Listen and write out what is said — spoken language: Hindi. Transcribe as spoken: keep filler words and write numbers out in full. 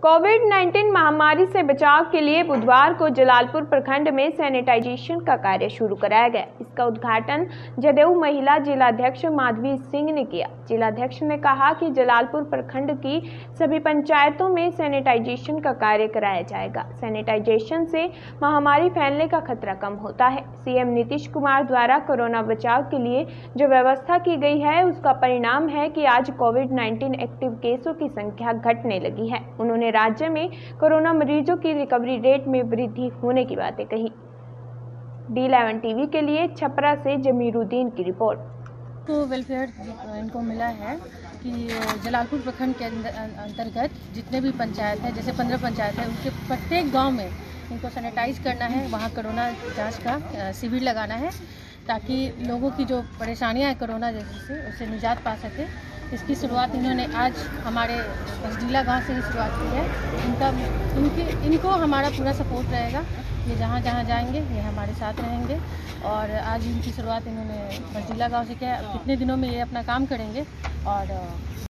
कोविड उन्नीस महामारी से बचाव के लिए बुधवार को जलालपुर प्रखंड में सैनिटाइजेशन का कार्य शुरू कराया गया। इसका उद्घाटन जदयू महिला जिलाध्यक्ष माधवी सिंह ने किया। जिलाध्यक्ष ने कहा कि जलालपुर प्रखंड की सभी पंचायतों में सैनिटाइजेशन का कार्य कराया जाएगा। सैनिटाइजेशन से महामारी फैलने का खतरा कम होता है। सीएम नीतीश कुमार द्वारा कोरोना बचाव के लिए जो व्यवस्था की गई है, उसका परिणाम है कि आज कोविड उन्नीस एक्टिव केसों की संख्या घटने लगी है। उन्होंने राज्य में कोरोना मरीजों की रिकवरी रेट में वृद्धि होने की बातें कही। डी इलेवन टीवी के लिए छपरा से जमीरुद्दीन की रिपोर्ट। तो वेलफेयर इनको मिला है कि जलालपुर प्रखंड के अंतर्गत जितने भी पंचायत हैं, जैसे पंद्रह पंचायत है, उनके प्रत्येक गांव में इनको सैनिटाइज करना है। वहाँ कोरोना जांच का शिविर लगाना है ताकि लोगों की जो परेशानियाँ हैं कोरोना जैसे से उससे निजात पा सके। इसकी शुरुआत इन्होंने आज हमारे बसडीला गांव से ही शुरुआत की है। इनका इनके इनको हमारा पूरा सपोर्ट रहेगा। ये जहाँ जहाँ जाएंगे ये हमारे साथ रहेंगे और आज इनकी शुरुआत इन्होंने बसडीला गांव से किया। कितने दिनों में ये अपना काम करेंगे और